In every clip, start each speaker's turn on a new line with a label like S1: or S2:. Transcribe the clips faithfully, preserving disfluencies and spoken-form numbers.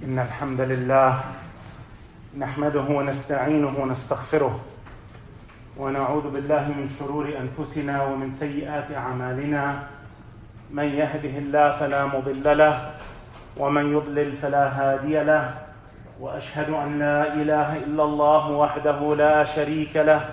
S1: إن الحمد لله نحمده ونستعينه ونستغفره ونعوذ بالله من شرور أنفسنا ومن سيئات أعمالنا من يهده الله فلا مضل له ومن يضلل فلا هادي له وأشهد أن لا إله إلا الله وحده لا شريك له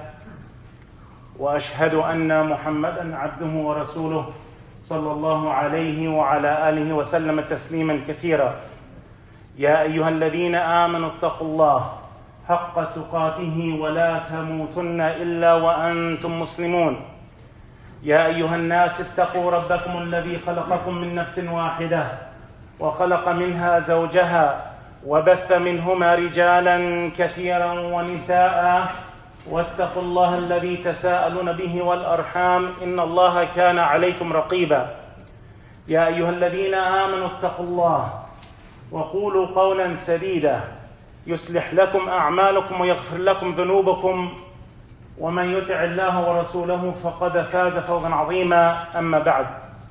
S1: وأشهد أن محمدًا عبده ورسوله صلى الله عليه وعلى آله وسلم تسليمًا كثيرًا يا أيها الذين آمنوا اتقوا الله حق تقاته ولا تموتن إلا وأنتم مسلمون يا أيها الناس اتقوا ربكم الذي خلقكم من نفس واحدة وخلق منها زوجها وبث منهما رجالا كثيرا ونساء واتقوا الله الذي تساءلون به والأرحام إن الله كان عليكم رقيبا يا أيها الذين آمنوا اتقوا الله وقولوا قولا سديدا يصلح لكم أعمالكم ويغفر لكم ذنوبكم ومن يطع الله ورسوله فقد فاز فوزا عظيما أما بعد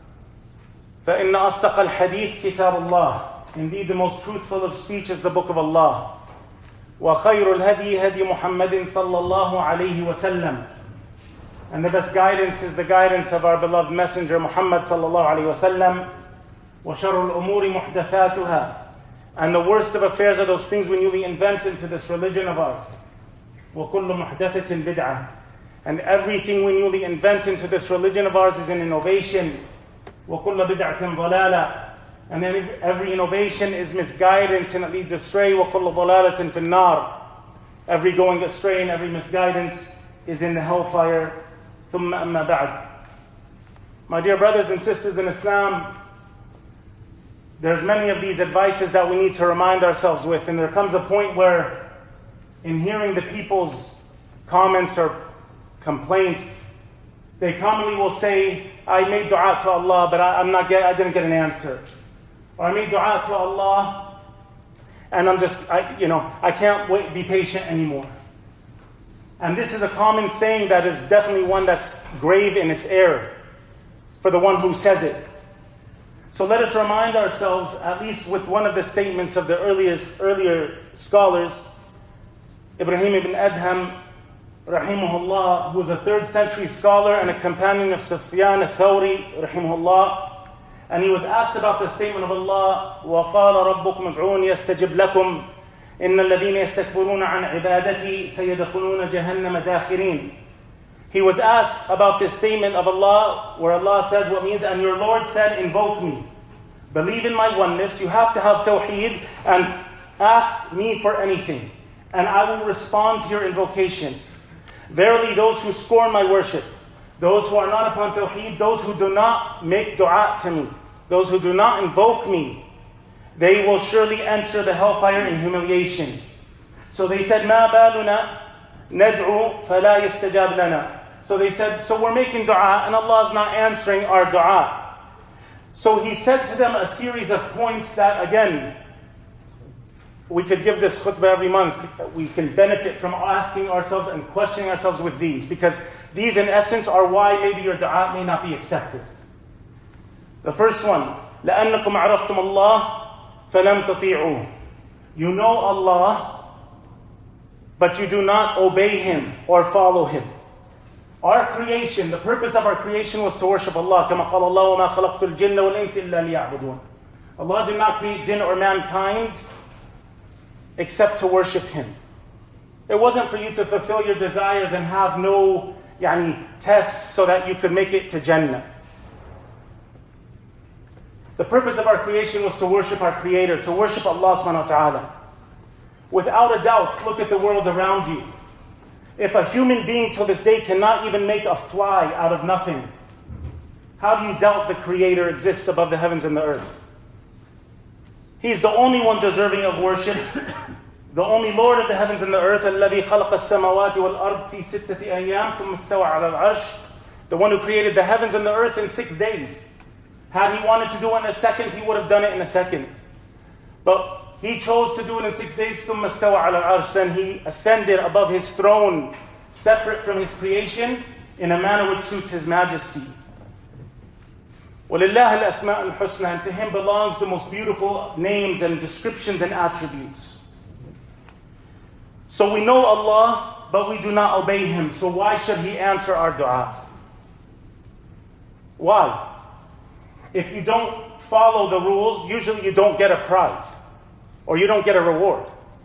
S1: فإن أصدق الحديث كتاب الله. Indeed, the most truthful of speech is the book of Allah. وخير الهدي هدي محمد صلى الله عليه وسلم. And the best guidance is the guidance of our beloved messenger Muhammad صلى الله عليه وسلم. وشر الأمور محدثاتها. And the worst of affairs are those things we newly invent into this religion of ours. وكل محدثة بدعة. And everything we newly invent into this religion of ours is an innovation. وكل بدعة ضلالة. And then every innovation is misguidance and it leads astray. وَكُلُّ ضَلَالَةٍ فِي النَّارِ. Every going astray and every misguidance is in the hellfire. ثُمَّ أَمَّا بَعْدٍ. My dear brothers and sisters in Islam, there's many of these advices that we need to remind ourselves with. And there comes a point where in hearing the people's comments or complaints, they commonly will say, I made dua to Allah, but I, I'm not get, I didn't get an answer. Or I made dua to Allah, and I'm just, I, you know, I can't wait, be patient anymore. And this is a common saying that is definitely one that's grave in its error for the one who says it. So let us remind ourselves, at least with one of the statements of the earliest, earlier scholars, Ibrahim ibn Adham, rahimahullah, who was a third century scholar and a companion of Sufyan al-Thawri, rahimahullah. And he was asked about the statement of Allah, وَقَالَ رَبُّكُمْ ادْعُونِي أَسْتَجِبْ لَكُمْ إِنَّ الَّذِينَ يَسْتَكْبِرُونَ عَنْ عِبَادَتِي سَيَدْخُلُونَ جَهَنَّمَ دَاخِرِينَ. He was asked about this statement of Allah, where Allah says what means, and your Lord said, invoke me. Believe in my oneness, you have to have tawheed, and ask me for anything, and I will respond to your invocation. Verily those who scorn my worship, those who are not upon tawheed, those who do not make dua to me, those who do not invoke me, they will surely enter the hellfire in humiliation. So they said, مَا بَالُنَا نَدْعُو فَلَا يَسْتَجَابْ لَنَا. So they said, so we're making dua and Allah is not answering our dua. So he said to them a series of points that, again, we could give this khutbah every month. We can benefit from asking ourselves and questioning ourselves with these, because these in essence are why maybe your dua may not be accepted. The first one, لَأَنَّكُمْ عَرَفْتُمُ اللَّهِ فَلَمْ تَطِيعُوهُ. You know Allah, but you do not obey Him or follow Him. Our creation, the purpose of our creation was to worship Allah. كما قال الله وما خلقت الجن والإنس إلا ليعبدون. Allah did not create jinn or mankind except to worship Him. It wasn't for you to fulfill your desires and have no yani, tests so that you could make it to Jannah. The purpose of our creation was to worship our Creator, to worship Allah subhanahu wa ta'ala. Without a doubt, look at the world around you. If a human being till this day cannot even make a fly out of nothing, how do you doubt the Creator exists above the heavens and the earth? He's the only one deserving of worship, the only Lord of the heavens and the earth. الَّذِي خَلَقَ السَّمَوَاتِ وَالْأَرْضِ فِي سِتَّةِ أَيَّامٍ ثُمَّ اسْتَوَى عَلَى الْعَرْشِ. The one who created the heavens and the earth in six days. Had He wanted to do it in a second, He would have done it in a second. But He chose to do it in six days. ثُمَّ اسْتَوَى عَلَى الْعَرْشِ. Then He ascended above His throne, separate from His creation, in a manner which suits His majesty. وَلِلَّهِ الْأَسْمَاءُ الْحُسْنَى, and to Him belongs the most beautiful names and descriptions and attributes. So we know Allah, but we do not obey Him. So why should He answer our dua? Why? If you don't follow the rules, usually you don't get a prize, or you don't get a reward.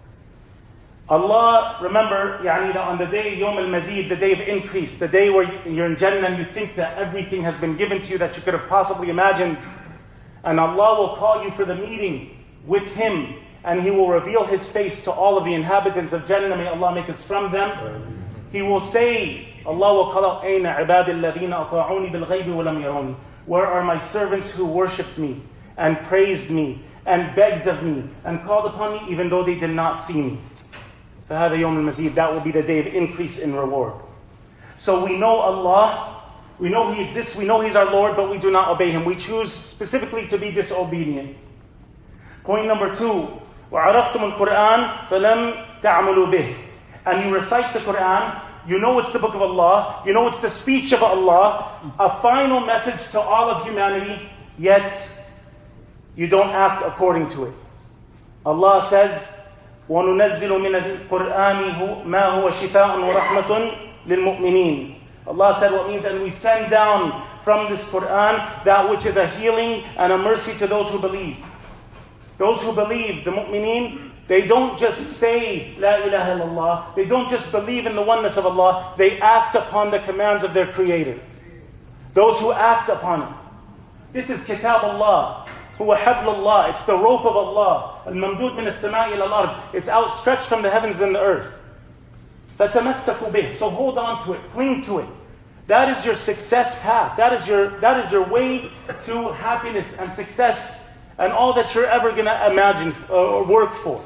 S1: Allah, remember, yani that on the day, Yawm al-Mazid, the day of increase, the day where you're in Jannah and you think that everything has been given to you that you could have possibly imagined. And Allah will call you for the meeting with Him, and He will reveal His face to all of the inhabitants of Jannah. May Allah make us from them. He will say, Allah will call out, أَيْنَ عِبَادِ الَّذِينَ أَطَاعُونِي بِالْغَيْبِ وَلَمْ يَرَوْنِي. Where are my servants who worshipped me, and praised me, and begged of me, and called upon me, even though they did not see me? فَهَذَا يَوْمُ الْمَزِيدِ. That will be the day of increase in reward. So we know Allah, we know He exists, we know He's our Lord, but we do not obey Him. We choose specifically to be disobedient. Point number two, وَعَرَفْتُمُ الْقُرْآنَ فَلَمْ تَعْمَلُوا بِهِ. And you recite the Qur'an, you know it's the book of Allah, you know it's the speech of Allah, a final message to all of humanity, yet you don't act according to it. Allah says, وَنُنَزِّلُ مِنَ الْقُرْآنِ مَا هُوَ شِفَاءٌ وَرَحْمَةٌ لِلْمُؤْمِنِينَ. Allah said what means, and we send down from this Qur'an that which is a healing and a mercy to those who believe. Those who believe, the mu'mineen, they don't just say, La ilaha illallah. They don't just believe in the oneness of Allah. They act upon the commands of their Creator. Those who act upon it. This is Kitab Allah. Huwa hablullah. It's the rope of Allah. Al-mamdud min as-sama'i ila al-ard. It's outstretched from the heavens and the earth. فَتَمَسَّكُوا بِهِ. So hold on to it. Cling to it. That is your success path. That is your, that is your way to happiness and success and all that you're ever going to imagine or work for.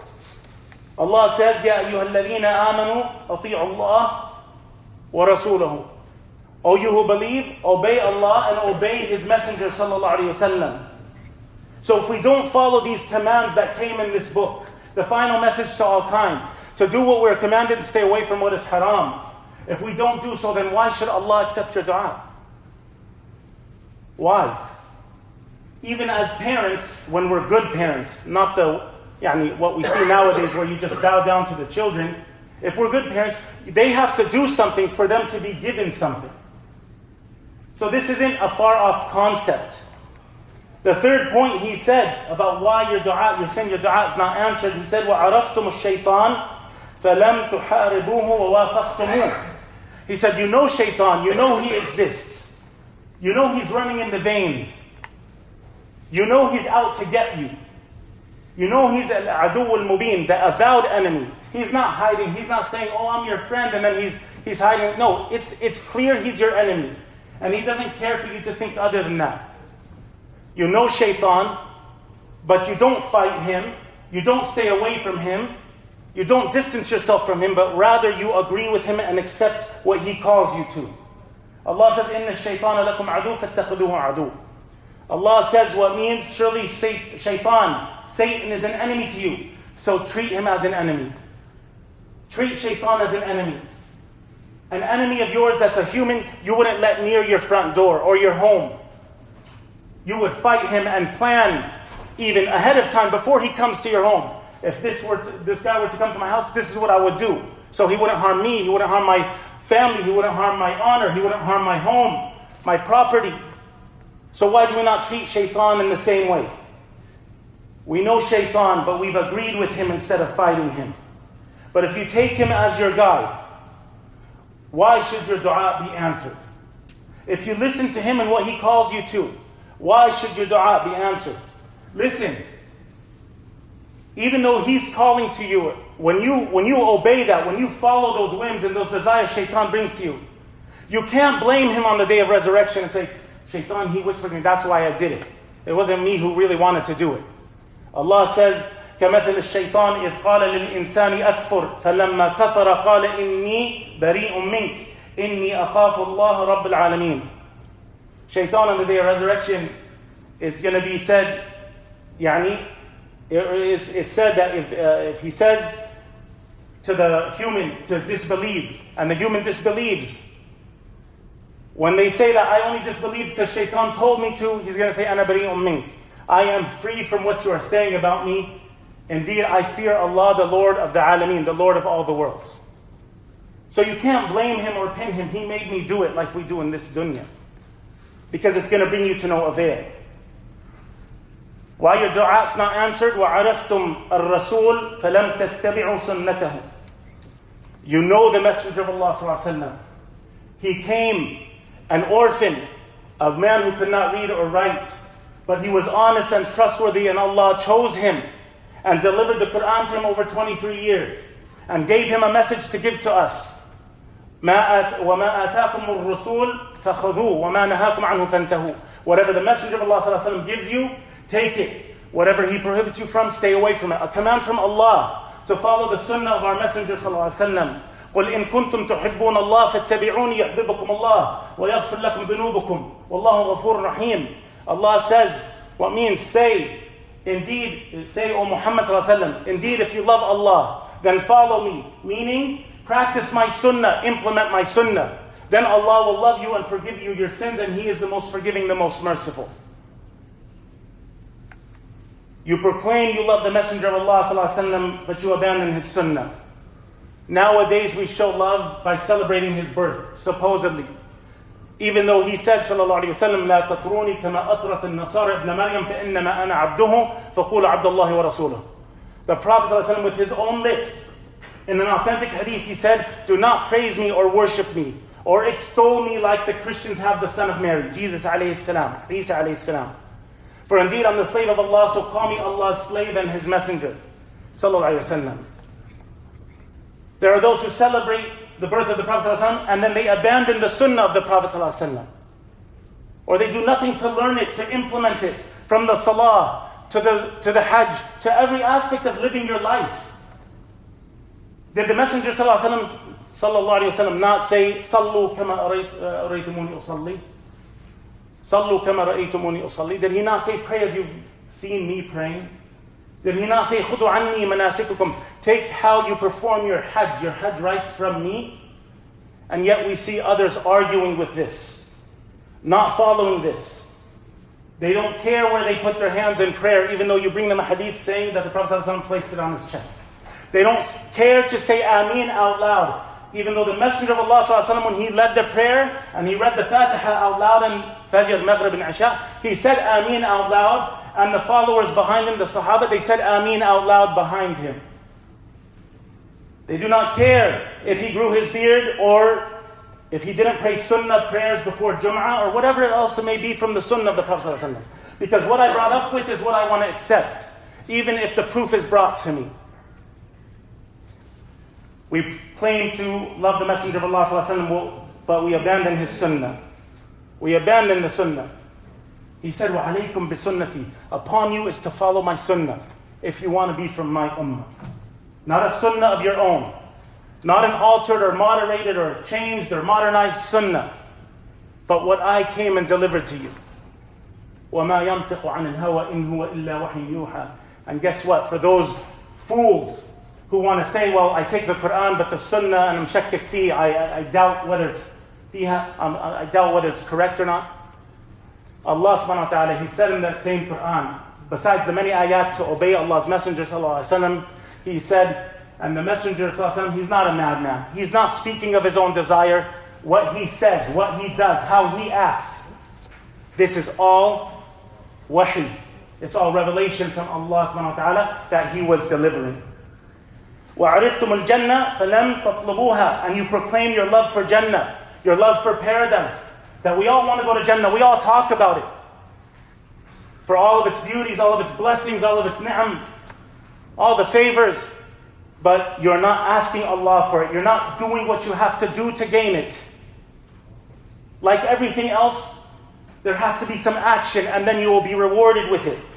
S1: Allah says, يَا أَيُّهَا الَّذِينَ آمَنُوا أَطِيعُوا اللَّهَ وَرَسُولَهُ. O you who believe, obey Allah and obey His Messenger sallallahu alaihi wasallam. So if we don't follow these commands that came in this book, the final message to all kind, to do what we're commanded, to stay away from what is haram. If we don't do so, then why should Allah accept your dua? Why? Even as parents, when we're good parents, not the yani, what we see nowadays where you just bow down to the children. If we're good parents, they have to do something for them to be given something. So this isn't a far-off concept. The third point he said about why your dua, you're saying your dua is not answered, he said, وَعَرَفْتُمُ الشَّيْطَانِ فَلَمْ تُحَارِبُوهُ وَوَافَقْتُمُوهُ. He said, you know shaitan, you know he exists. You know he's running in the veins. You know he's out to get you. You know he's al-adu al-mubin, the avowed enemy. He's not hiding. He's not saying, oh, I'm your friend, and then he's he's hiding. No, it's it's clear he's your enemy. And he doesn't care for you to think other than that. You know shaitan, but you don't fight him. You don't stay away from him. You don't distance yourself from him, but rather you agree with him and accept what he calls you to. Allah says, إِنَّ الشَّيْطَانَ لَكُمْ عَدُوٌ فَاتَّخِذُوهُ عَدُوٌ. Allah says what means, surely shaitan, Satan is an enemy to you. So treat him as an enemy. Treat shaitan as an enemy. An enemy of yours that's a human, you wouldn't let near your front door or your home. You would fight him and plan even ahead of time before he comes to your home. If this were to, this guy were to come to my house, this is what I would do. So he wouldn't harm me, he wouldn't harm my family, he wouldn't harm my honor, he wouldn't harm my home, my property. So why do we not treat shaitan in the same way? We know shaitan, but we've agreed with him instead of fighting him. But if you take him as your guide, why should your dua be answered? If you listen to him and what he calls you to, why should your dua be answered? Listen, even though he's calling to you, when you, when you obey that, when you follow those whims and those desires shaitan brings to you, you can't blame him on the day of resurrection and say, shaitan, he whispered me, that's why I did it. It wasn't me who really wanted to do it. Allah says, كَمَثَلِ الشَّيْطَانِ إِذْ قَالَ لِلْإِنسَانِ أَكْفُرْ فَلَمَّا كَفَرَ قَالَ إِنِّي بَرِيءٌ مِّنْكَ إِنِّي أَخَافُ اللَّهَ رَبَّ الْعَالَمِينَ. Shaitan on the day of resurrection is going to be said, يعني, it's, it's said that if, uh, if he says to the human to disbelieve, and the human disbelieves, When they say that I only disbelieved because shaitan told me to, he's going to say, أَنَا بَرِيءٌ مِّنْكَ. I am free from what you are saying about me. Indeed, I fear Allah, the Lord of the Alameen, the Lord of all the worlds. So you can't blame him or pin him. He made me do it like we do in this dunya. Because it's going to bring you to no avail. Why your du'a is not answered? وَعَرَفْتُمْ الرَّسُولِ فَلَمْ تَتَّبِعُوا سُنَّتَهُ. You know the Messenger of Allah sallallahu alaihi wasallam. He came an orphan, a man who could not read or write, but he was honest and trustworthy, and Allah chose him and delivered the Quran to him over twenty-three years and gave him a message to give to us. وَمَا آتَاكُمُ الرُّسُولُ فَخُذُوهُ وَمَا نَهَاكُمْ عَنْهُ فَانْتَهُوا. Whatever the Messenger of Allah sallallahu alaihi wasallam gives you, take it. Whatever he prohibits you from, stay away from it. A command from Allah to follow the sunnah of our Messenger sallallahu alaihi wasallam. قُلْ إِن كُنْتُمْ تُحِبُّونَ اللَّهَ فَاتَّبِعُونِ يَحْبِبُكُمُ اللَّهُ وَيَغْفِرْ لَكُمْ ذُنُوبَكُمْ وَاللَّهُ غَفُورٌ رَحِيمٌ. Allah says, what means say, indeed, say, O Muhammad sallallahu alaihi wasallam, indeed, if you love Allah, then follow me. Meaning, practice my sunnah, implement my sunnah. Then Allah will love you and forgive you your sins, and He is the most forgiving, the most merciful. You proclaim you love the Messenger of Allah sallallahu alaihi wasallam, but you abandon his sunnah. Nowadays we show love by celebrating his birth, supposedly. Even though he said sallallahu alaihi wasallam, لا تطروني كما أطرت النصارى ابن مريم فإنما أنا عبده فقول عبد الله ورسوله. The Prophet sallallahu alaihi wasallam with his own lips, in an authentic hadith, he said, do not praise me or worship me or extol me like the Christians have the son of Mary, Jesus alayhi salam, Isa alayhi salam. For indeed I'm the slave of Allah, so call me Allah's slave and his messenger. Sallallahu alayhi wasallam. There are those who celebrate the birth of the Prophet sallallahu alaihi wasallam and then they abandon the sunnah of the Prophet sallallahu alaihi wasallam. Or they do nothing to learn it, to implement it, from the salah, to the, to the hajj, to every aspect of living your life. Did the Messenger sallallahu alaihi wasallam, sallallahu alayhi wasallam not say, Sallu kama araytumuni usalli? Sallu kama ra'aytumuni usalli. Did he not say, pray as you've seen me praying? Did he not say, Khudu anni manasikukum? Take how you perform your hajj, your hajj rites from me? And yet we see others arguing with this, not following this. They don't care where they put their hands in prayer, even though you bring them a hadith saying that the Prophet ﷺ placed it on his chest. They don't care to say Ameen out loud, even though the Messenger of Allah ﷺ, when he led the prayer and he read the Fatiha out loud in Fajr, Maghrib and Isha, he said Ameen out loud, and the followers behind him, the Sahaba, they said Ameen out loud behind him. They do not care if he grew his beard or if he didn't pray Sunnah prayers before Jum'ah or whatever else it may be from the Sunnah of the Prophet ﷺ. Because what I brought up with is what I want to accept, even if the proof is brought to me. We claim to love the Messenger of Allah ﷺ, but we abandon his Sunnah. We abandon the Sunnah. He said, وَعَلَيْكُمْ بِسُنَّتِي. Upon you is to follow my Sunnah if you want to be from my Ummah. Not a Sunnah of your own. Not an altered or moderated or changed or modernized Sunnah. But what I came and delivered to you. وَمَا يَنْطِقُ عَنِ الْهَوَى إِنْ هُوَ إِلَّا وَحْيٌ يُوحَى. And guess what? For those fools who want to say, well, I take the Quran, but the Sunnah, and I'm shakkik fi, I, I, I doubt whether it's fiha, um, I doubt whether it's correct or not. Allah subhanahu wa ta'ala, He said in that same Quran, besides the many ayat to obey Allah's Messenger sallallahu alaihi wasallam, He said, and the Messenger sallallahu alaihi wasallam, he's not a madman. He's not speaking of his own desire. What he says, what he does, how he acts. This is all wahi. It's all revelation from Allah subhanahu wa ta'ala that He was delivering. وَعَرِفْتُمُ الْجَنَّةِ فَلَمْ تَطْلُبُوهَا. And you proclaim your love for Jannah, your love for paradise. That we all want to go to Jannah. We all talk about it. For all of its beauties, all of its blessings, all of its ni'am, all the favors. But you're not asking Allah for it. You're not doing what you have to do to gain it. Like everything else, there has to be some action and then you will be rewarded with it.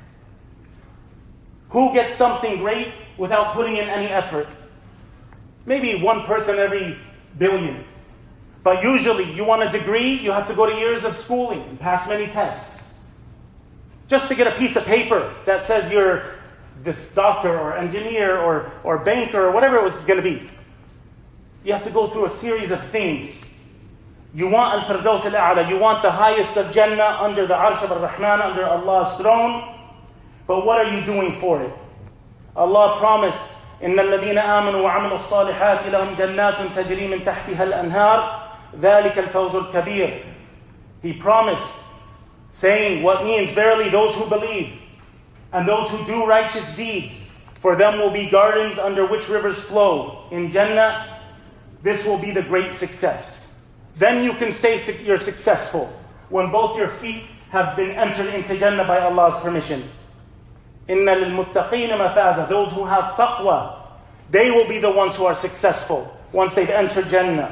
S1: Who gets something great without putting in any effort? Maybe one person every billion. But usually, you want a degree, you have to go to years of schooling and pass many tests. Just to get a piece of paper that says you're this doctor or engineer or, or banker or whatever it was going to be. You have to go through a series of things. You want Al-Firdaus Al-A'la. You want the highest of Jannah under the Arsh of Ar-Rahman, under Allah's throne. But what are you doing for it? Allah promised, إِنَّ الَّذِينَ آمَنُوا وَعَمِلُوا الصَّالِحَاتِ لَهُمْ جَنَّاتٌ تَجْرِي مِنْ تَحْتِهَا الْأَنْهَارُ ذَلِكَ الْفَوْزُ الْكَبِيرُ. He promised, saying what means, verily those who believe and those who do righteous deeds, for them will be gardens under which rivers flow in Jannah. This will be the great success. Then you can say you're successful when both your feet have been entered into Jannah by Allah's permission. إِنَّ لِلْمُتَّقِينَ مَفَازًا. Those who have taqwa, they will be the ones who are successful once they've entered Jannah.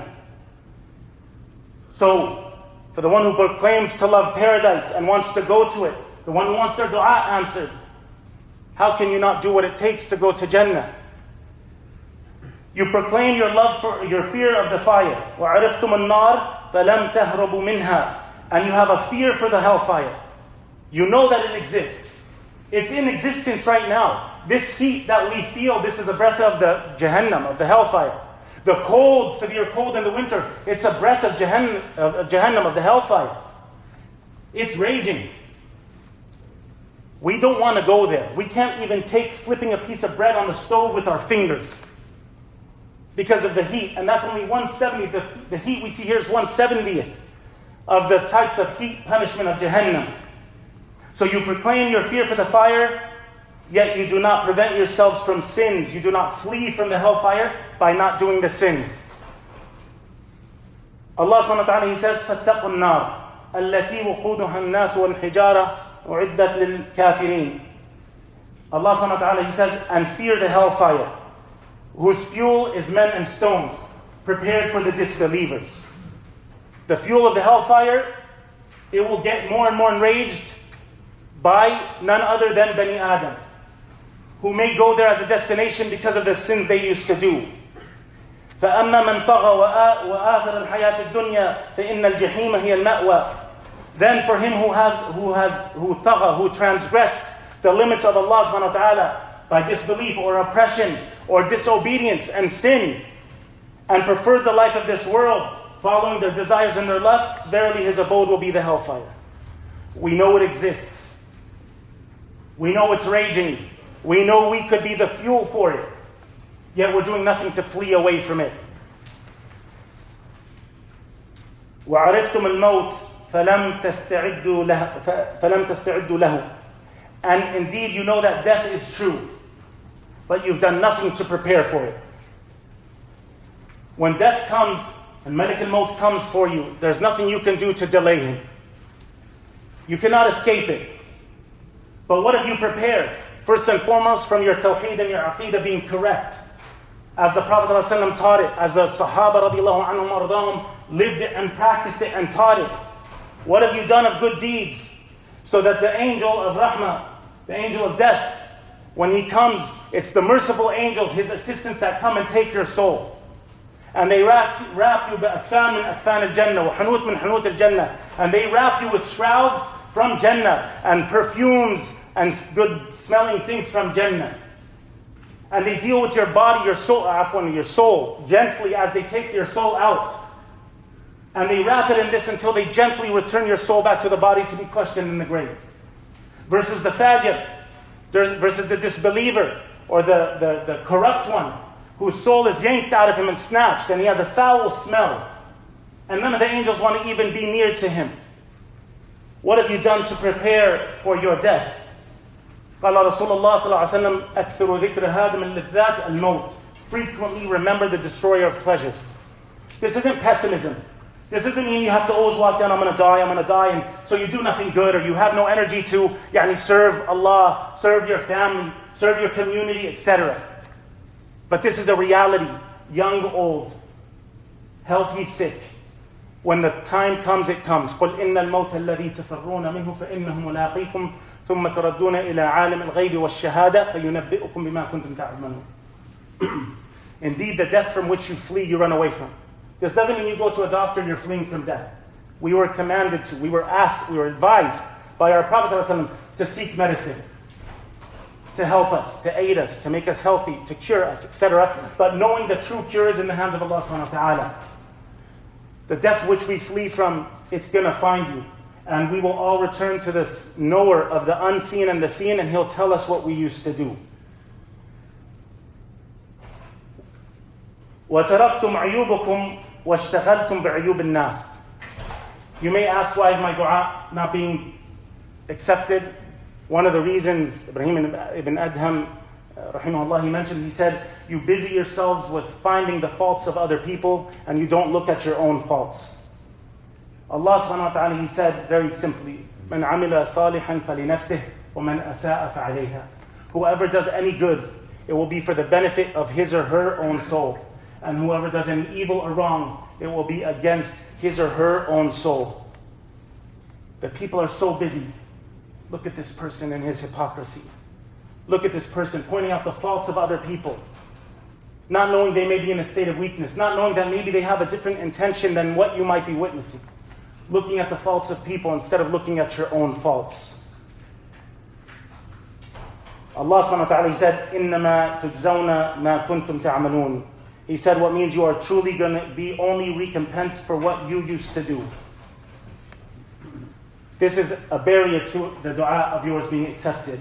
S1: So, for the one who proclaims to love paradise and wants to go to it, the one who wants their dua answered, how can you not do what it takes to go to Jannah? You proclaim your love for your fear of the fire. وَعَرِفْتُمُ النَّارِ فَلَمْ تَهْرَبُوا مِنْهَا. And you have a fear for the hellfire. You know that it exists. It's in existence right now. This heat that we feel, this is a breath of the Jahannam, of the hellfire. The cold, severe cold in the winter, it's a breath of Jahannam, of Jahannam, of the hellfire. It's raging. We don't want to go there. We can't even take flipping a piece of bread on the stove with our fingers because of the heat. And that's only one seventieth. The, the heat we see here is one seventieth of the types of heat punishment of Jahannam. So you proclaim your fear for the fire, yet you do not prevent yourselves from sins. You do not flee from the hellfire by not doing the sins. Allah subhanahu wa ta'ala, He says, فَاتَّقُوا النَّارِ الَّتِي وَقُودُهَا النَّاسُ وَالْحِجَارَةُ أُعِدَّتْ لِلْكَافِرِينَ. Allah subhanahu wa ta'ala, He says, and fear the hellfire, whose fuel is men and stones, prepared for the disbelievers. The fuel of the hellfire, it will get more and more enraged by none other than Bani Adam, who may go there as a destination because of the sins they used to do. فَأَمَّا مَنْ طَغَى وَآخِرَ الْحَيَاةِ الدُّنْيَا فَإِنَّ الْجَحِيمَ هِيَ الْمَأْوَى. Then for him who has, who has, who tagha, who transgressed the limits of Allah subhanahu wa ta'ala by disbelief or oppression or disobedience and sin, and preferred the life of this world, following their desires and their lusts, verily his abode will be the hellfire. We know it exists. We know it's raging. We know we could be the fuel for it. Yet we're doing nothing to flee away from it. وَعَرِفْتُمُ الْمَوْتِ فَلَمْ تَسْتَعِدُّوا لَهُ فَلَمْ تَسْتَعِدُّوا لَهُ. And indeed you know that death is true, but you've done nothing to prepare for it. When death comes and Malak al-Maut comes for you, there's nothing you can do to delay him. You cannot escape it. But what have you prepared? First and foremost, from your tawheed and your aqeedah being correct, as the Prophet ﷺ taught it, as the Sahaba radiallahu anhum ardahum lived it and practiced it and taught it. What have you done of good deeds? So that the angel of rahmah, the angel of death, when he comes, it's the merciful angels, his assistants, that come and take your soul. And they wrap, wrap you بأكفان من أكفان الجنة وحنوت من حنوت الجنة. And they wrap you with shrouds from Jannah and perfumes and good smelling things from Jannah. And they deal with your body, your soul, afwan, your soul, gently as they take your soul out. And they wrap it in this until they gently return your soul back to the body to be questioned in the grave. Versus the fajr, versus the disbeliever, or the, the, the corrupt one, whose soul is yanked out of him and snatched, and he has a foul smell. And none of the angels want to even be near to him. What have you done to prepare for your death? قال رسول الله صلى الله عليه وسلم أكثر ذكر هادم اللذات الموت. Frequently remember the destroyer of pleasures. This isn't pessimism. This doesn't mean you have to always walk down, I'm going to die, I'm going to die, and so you do nothing good, or you have no energy to yani, serve Allah, serve your family, serve your community, et cetera. But this is a reality. Young, old, healthy, sick. When the time comes, it comes. قُلْ إِنَّ الْمَوْتَ الَّذِي تَفَرُّونَ مِنْهُ فَإِنَّهُ مُلَاقِيكُمْ ثُمَّ تُرَدُّونَ إِلَىٰ عَالِمِ الْغَيْبِ وَالشَّهَادَةِ فَيُنَبِّئُكُمْ بِمَا كُنْتُمْ تَعْمَلُونَ. Indeed, the death from which you flee, you run away from. This doesn't mean you go to a doctor and you're fleeing from death. We were commanded to, we were asked, we were advised by our Prophet ﷺ to seek medicine, to help us, to aid us, to make us healthy, to cure us, et cetera. But knowing the true cure is in the hands of Allah subhanahu wa ta'ala. The death which we flee from, it's going to find you. And we will all return to the knower of the unseen and the seen, and he'll tell us what we used to do. وَتَرَكْتُمْ عَيُوبَكُمْ وَاشْتَغَلْتُمْ بِعُيُوبِ النَّاسِ. You may ask, why is my dua not being accepted? One of the reasons, Ibrahim ibn Adham, rahimahullah, he mentioned, he said, you busy yourselves with finding the faults of other people, and you don't look at your own faults. Allah subhanahu wa ta'ala, he said very simply, مَنْ عَمِلَ صَالِحًا فَلِنَفْسِهِ وَمَنْ أَسَاءَ فَعَلَيْهَا. Whoever does any good, it will be for the benefit of his or her own soul. And whoever does any evil or wrong, it will be against his or her own soul. The people are so busy. Look at this person and his hypocrisy. Look at this person pointing out the faults of other people. Not knowing they may be in a state of weakness. Not knowing that maybe they have a different intention than what you might be witnessing. Looking at the faults of people instead of looking at your own faults. Allah subhanahu wa ta'ala, he said, إِنَّمَا تُجْزَوْنَ مَا كُنْتُمْ تَعْمَلُونَ. He said, what means you are truly going to be only recompensed for what you used to do. This is a barrier to the dua of yours being accepted.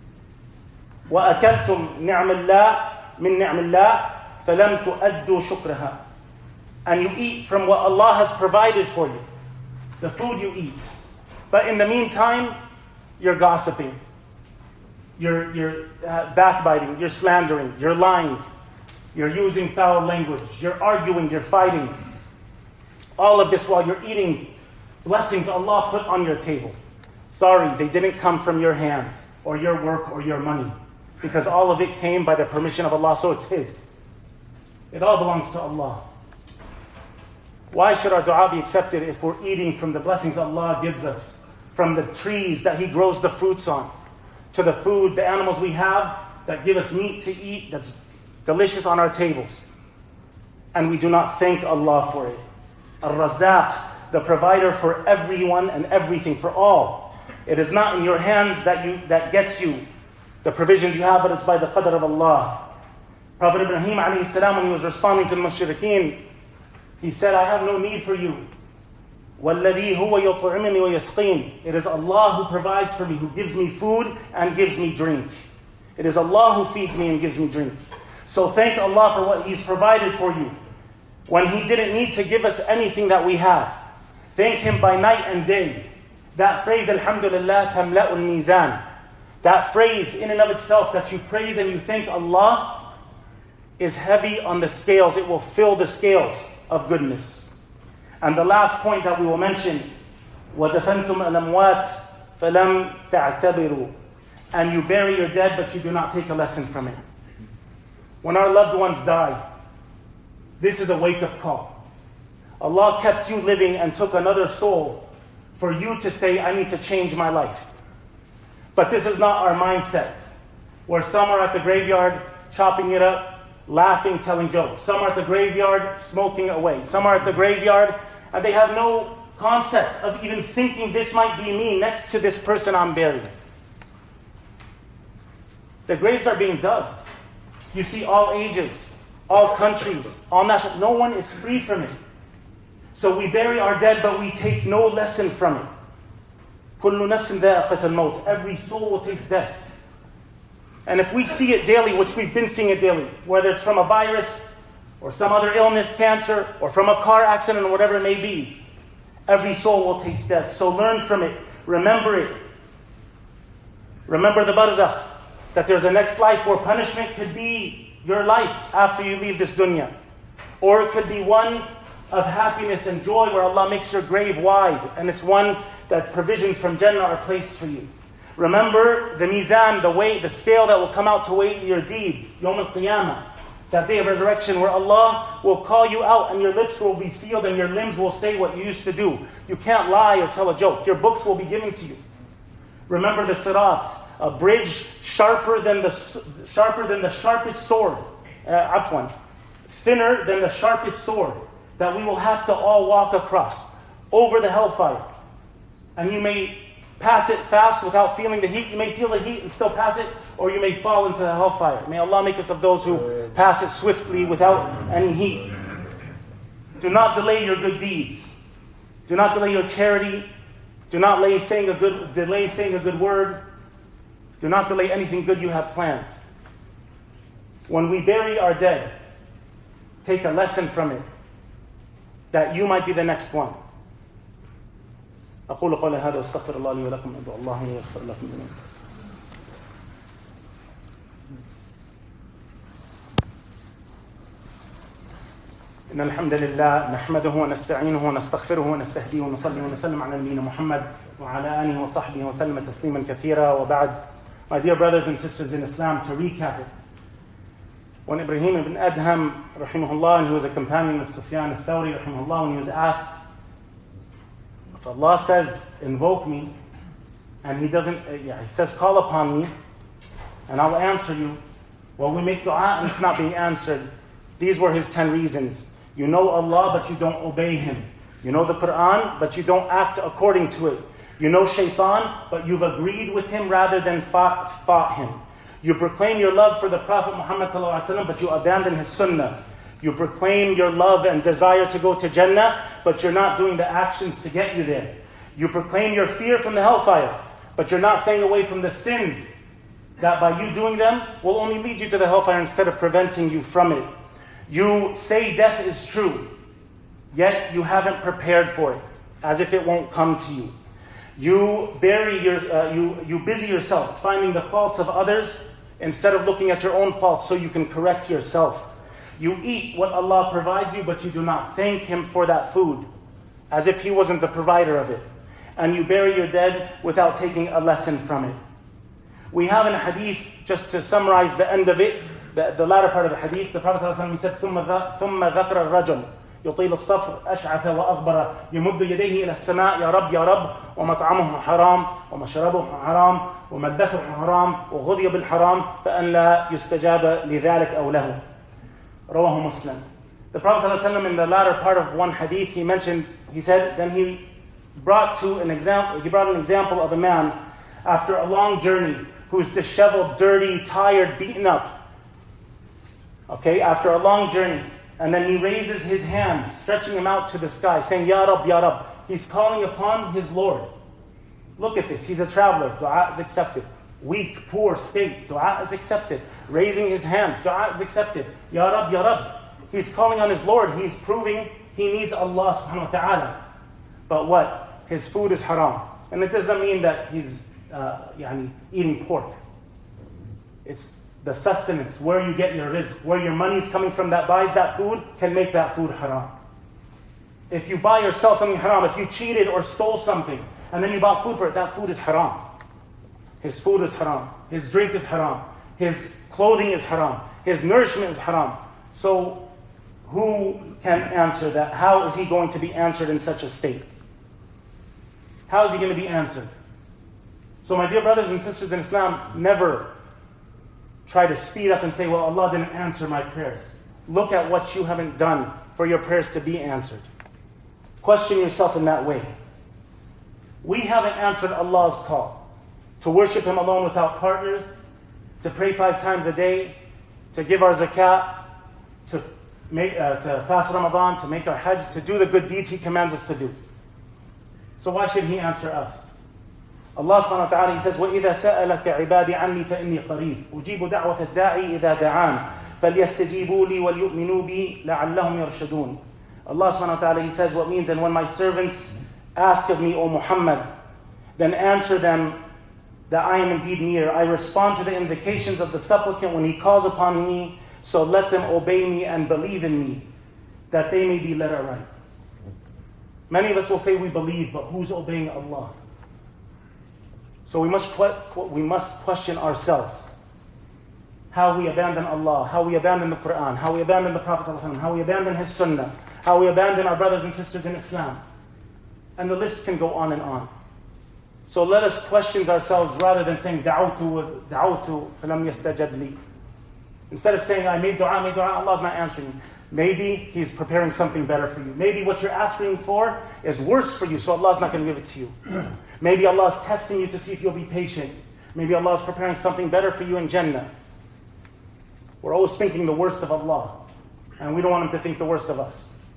S1: وَأَكَلْتُمْ نِعْمَ اللَّهِ مِنْ نِعْمِ اللَّهِ فَلَمْ تُؤَدُّوا شُكْرَهَا. And you eat from what Allah has provided for you. The food you eat. But in the meantime, you're gossiping. You're, you're uh, backbiting. You're slandering. You're lying. You're using foul language. You're arguing. You're fighting. All of this while you're eating blessings Allah put on your table. Sorry, they didn't come from your hands or your work or your money. Because all of it came by the permission of Allah, so it's His. It all belongs to Allah. Why should our dua be accepted if we're eating from the blessings Allah gives us? From the trees that He grows the fruits on, to the food, the animals we have that give us meat to eat that's delicious on our tables. And we do not thank Allah for it. Ar-Razzaq, the provider for everyone and everything, for all. It is not in your hands that you that gets you the provisions you have, but it's by the qadr of Allah. Prophet Ibrahim alayhi salam, when he was responding to the mushrikeen, he said, I have no need for you. وَالَّذِي هُوَ يُطْعِمُنِي وَيَسْقِينِ. It is Allah who provides for me, who gives me food and gives me drink. It is Allah who feeds me and gives me drink. So thank Allah for what He's provided for you, when He didn't need to give us anything that we have. Thank Him by night and day. That phrase, Alhamdulillah tamla'ul mizan. That phrase in and of itself, that you praise and you thank Allah, is heavy on the scales. It will fill the scales of goodness. And the last point that we will mention, وَدَفَنْتُمْ الْأَمْوَاتِ فَلَمْ تَعْتَبِرُوا. And you bury your dead, but you do not take a lesson from it. When our loved ones die, this is a wake-up call. Allah kept you living and took another soul for you to say, I need to change my life. But this is not our mindset, where some are at the graveyard chopping it up, laughing, telling jokes. Some are at the graveyard smoking away. Some are at the graveyard and they have no concept of even thinking this might be me next to this person I'm burying. The graves are being dug. You see all ages, all countries, all national. No one is free from it. So we bury our dead, but we take no lesson from it. كُلُّ نَفْسٍ ذَائِقَةَ الْمَوْتِ. Every soul will taste death. And if we see it daily, which we've been seeing it daily, whether it's from a virus, or some other illness, cancer, or from a car accident, or whatever it may be, every soul will taste death. So learn from it. Remember it. Remember the barzakh, that there's a next life where punishment could be your life after you leave this dunya. Or it could be one of happiness and joy where Allah makes your grave wide, and it's one that provisions from Jannah are placed for you. Remember the mizan, the weight, the scale that will come out to weigh your deeds, Yawm al-Qiyamah, that day of resurrection, where Allah will call you out and your lips will be sealed and your limbs will say what you used to do. You can't lie or tell a joke. Your books will be given to you. Remember the sirat, a bridge sharper than the sharper than the sharpest sword, uh, afwan, thinner than the sharpest sword, that we will have to all walk across over the hellfire. And you may pass it fast without feeling the heat. You may feel the heat and still pass it, or you may fall into the hellfire. May Allah make us of those who pass it swiftly without any heat. Do not delay your good deeds. Do not delay your charity. Do not delay saying a good, delay saying a good word. Do not delay anything good you have planned. When we bury our dead, take a lesson from it, that you might be the next one. أقول قولي هذا واستغفر الله لي ولكم أدعو الله يغفر لكم جميعا. إن الحمد لله نحمده ونستعينه ونستغفره ونستهديه ونصلي ونسلم على نبينا محمد وعلى آله وصحبه وسلم تسليما كثيرا وبعد. My dear brothers and sisters in Islam, to recap it, when Ibrahim ibn Adham, rahimahullah, and he was a companion of Sufyan al-Thawri, rahimahullah, when he was asked, if Allah says, invoke me, and he doesn't, uh, yeah, he says, call upon me, and I will answer you. Well, we make dua and it's not being answered. These were his ten reasons. You know Allah, but you don't obey Him. You know the Quran, but you don't act according to it. You know Shaitan, but you've agreed with him rather than fought, fought him. You proclaim your love for the Prophet Muhammad sallallahu alaihi wasallam, but you abandon his sunnah. You proclaim your love and desire to go to Jannah, but you're not doing the actions to get you there. You proclaim your fear from the hellfire, but you're not staying away from the sins that by you doing them will only lead you to the hellfire instead of preventing you from it. You say death is true, yet you haven't prepared for it, as if it won't come to you. You bury your, uh, you, you busy yourselves finding the faults of others instead of looking at your own faults so you can correct yourself. You eat what Allah provides you, but you do not thank Him for that food, as if He wasn't the provider of it. And you bury your dead without taking a lesson from it. We have in a hadith, just to summarize the end of it, the, the latter part of the hadith, the Prophet ﷺ said, ثُمَّ ذَكْرَ الرَّجُلُ يطيل الصفر أشعث وأغبر يمد يديه إلى السماء يا رب يا رب ومطعمه حرام ومشربه حرام وملبسه حرام وغذي بالحرام فأن لا يستجاب لذلك أو له. رواه Muslim. The Prophet ﷺ in the latter part of one hadith, he mentioned, he said, then he brought to an example, he brought an example of a man after a long journey who's disheveled, dirty, tired, beaten up. Okay, after a long journey. And then he raises his hand, stretching him out to the sky, saying, Ya Rab, Ya Rab. He's calling upon his Lord. Look at this. He's a traveler. Dua is accepted. Weak, poor state. Dua is accepted. Raising his hands. Dua is accepted. Ya Rab, Ya Rab. He's calling on his Lord. He's proving he needs Allah subhanahu wa ta'ala. But what? His food is haram. And it doesn't mean that he's uh, yani, eating pork. It's the sustenance, where you get your rizq, where your money is coming from that buys that food, can make that food haram. If you buy or sell something haram, if you cheated or stole something, and then you bought food for it, that food is haram. His food is haram. His drink is haram. His clothing is haram. His nourishment is haram. So, who can answer that? How is he going to be answered in such a state? How is he going to be answered? So my dear brothers and sisters in Islam, never try to speed up and say, well, Allah didn't answer my prayers. Look at what you haven't done for your prayers to be answered. Question yourself in that way. We haven't answered Allah's call to worship Him alone without partners, to pray five times a day, to give our zakat, to, make, uh, to fast Ramadan, to make our hajj, to do the good deeds He commands us to do. So why should He answer us? Allah subhanahu wa ta'ala, He says, وَإِذَا سَأَلَكَ عِبَادِ عَنِّي فَإِنِّي قَرِيبٌ أُجِيبُ دَعْوَةَ الدَّاعِي إِذَا دَعَانِ فَلْيَسْتَجِيبُوا لِي وَلْيُؤْمِنُوا بِي لَعَلَّهُمْ يَرْشُدُونَ. Allah subhanahu wa ta'ala, He says what means, and when my servants ask of me, O Muhammad, then answer them that I am indeed near. I respond to the invocations of the supplicant when he calls upon me, so let them obey me and believe in me, that they may be led aright. Many of us will say we believe, but who's obeying Allah? So we must, we must question ourselves. How we abandon Allah, how we abandon the Quran, how we abandon the Prophet ﷺ, how we abandon His Sunnah, how we abandon our brothers and sisters in Islam. And the list can go on and on. So let us question ourselves rather than saying, دعوت دعوت فلم يستجب لي. Instead of saying, I made dua, I made dua, Allah's not answering you. Maybe He's preparing something better for you. Maybe what you're asking for is worse for you, so Allah's not going to give it to you. Maybe Allah is testing you to see if you'll be patient. Maybe Allah is preparing something better for you in Jannah. We're always thinking the worst of Allah, and we don't want Him to think the worst of us.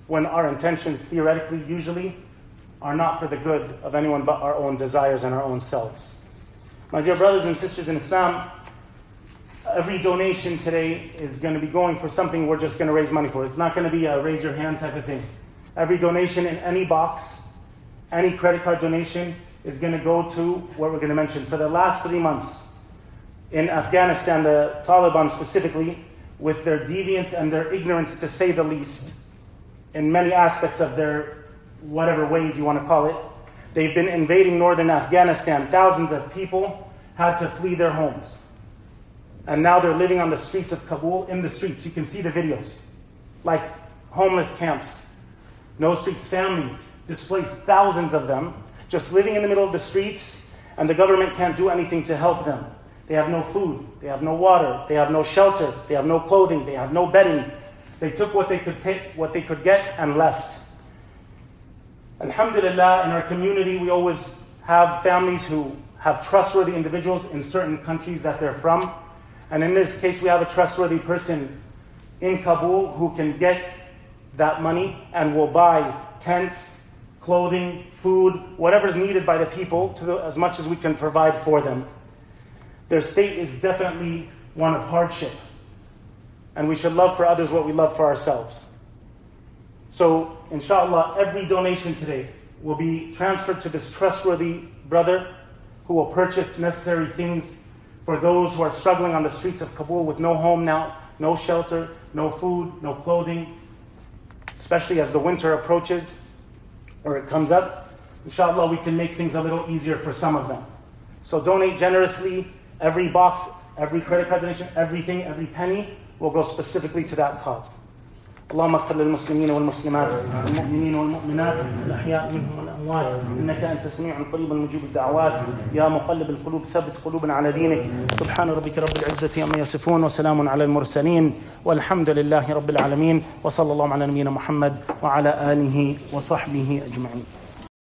S1: when our intentions theoretically usually are not for the good of anyone but our own desires and our own selves. My dear brothers and sisters in Islam, every donation today is going to be going for something we're just going to raise money for. It's not going to be a raise your hand type of thing. Every donation in any box, any credit card donation is going to go to what we're going to mention. For the last three months in Afghanistan, the Taliban specifically, with their deviance and their ignorance to say the least, in many aspects of their whatever ways you want to call it, they've been invading northern Afghanistan. Thousands of people had to flee their homes. And now they're living on the streets of Kabul, in the streets. You can see the videos. Like homeless camps. No streets, families, displaced, thousands of them, just living in the middle of the streets, and the government can't do anything to help them. They have no food, they have no water, they have no shelter, they have no clothing, they have no bedding. They took what they could take, what they could get, and left. Alhamdulillah, in our community, we always have families who have trustworthy individuals in certain countries that they're from. And in this case, we have a trustworthy person in Kabul who can get that money and will buy tents, clothing, food, whatever's needed by the people, to the, as much as we can provide for them. Their state is definitely one of hardship. And we should love for others what we love for ourselves. So, inshallah, every donation today will be transferred to this trustworthy brother who will purchase necessary things for those who are struggling on the streets of Kabul with no home now, no shelter, no food, no clothing, especially as the winter approaches or it comes up. Inshallah, we can make things a little easier for some of them. So donate generously. Every box, every credit card donation, everything, every penny will go specifically to that cause. اللهم اغفر للمسلمين والمسلمات والمؤمنين والمؤمنات الأحياء منهم والأموات إنك أنت سميع قريب مجيب الدعوات يا مقلب القلوب ثبت قلوبنا على دينك سبحان ربك رب العزة عما يصفون وسلام على المرسلين والحمد لله رب العالمين وصلى الله على نبينا محمد وعلى آله وصحبه أجمعين.